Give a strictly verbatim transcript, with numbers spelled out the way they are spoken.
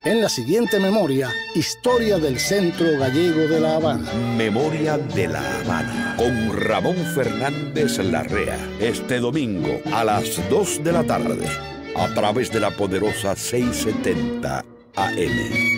en la siguiente memoria, Historia del Centro Gallego de La Habana. Memoria de La Habana, con Ramón Fernández Larrea. Este domingo a las dos de la tarde, a través de la poderosa seiscientos setenta A M.